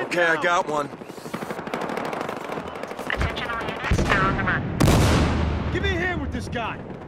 Okay, I got one. Attention all units, they're on the run. Give me a hand with this guy.